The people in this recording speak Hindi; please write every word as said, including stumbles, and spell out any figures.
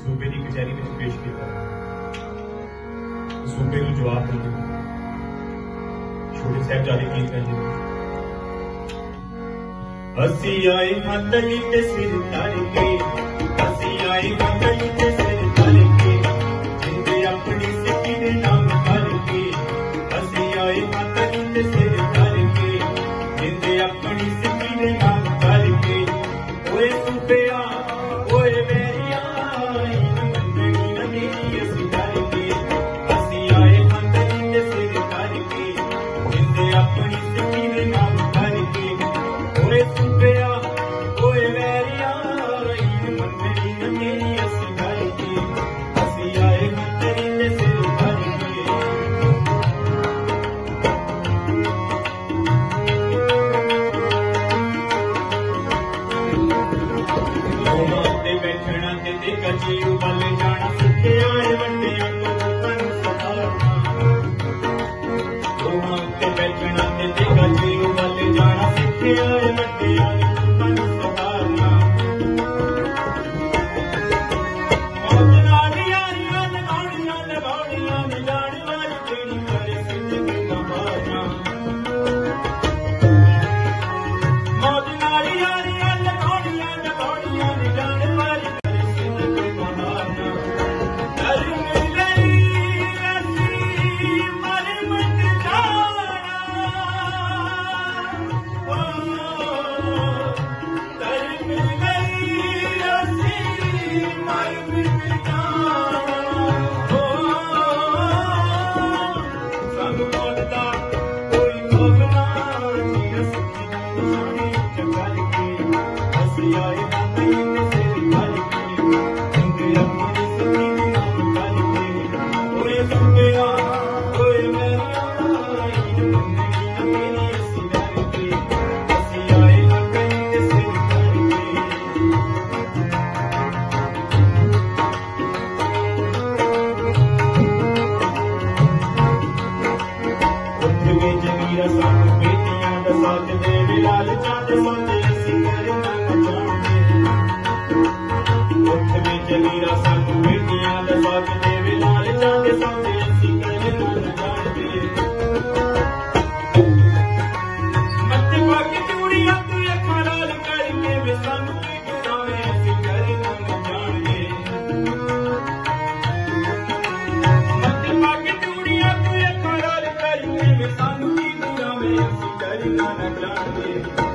सूबे की कचहरी में पेश किया। सूबे को जवाब देंगे छोटे साहबजादे की कहेंगे असी आए मतली ते सिर तर के, असी आए मतली ते सिर तर के, जिंदे अपनी सिक्की दे नाम करके, असी आए मतली ते सिर तर के, जिंदे अपनी सिक्की दे नाम करके, ओए सूबेया ओए मेरिया इन मंगनी न मेरी असी करके, असी आए मतली ते सिर तर के, जिंदे अपनी सिक्की दे नाम करके, ओए सूबेया ओए मेरिया इन मंगनी न मेरी असी करके, असी आए मतली ते सिर तर के। बैठना ते गजी उबल जाना सिखे आए वड्डियां तन सतारना, ते बैठना ते गजी उबल जाना सिखे आए वड्डियां तन सतारना, मौज नाल यारियां लगाउणियां लगाउणियां जान वाली तेरी करे जिंदगी दा मारना, मौज नाल यारियां लगाउणियां लगाउणियां जान वाली सानू की दुआ में असी करना न जाने।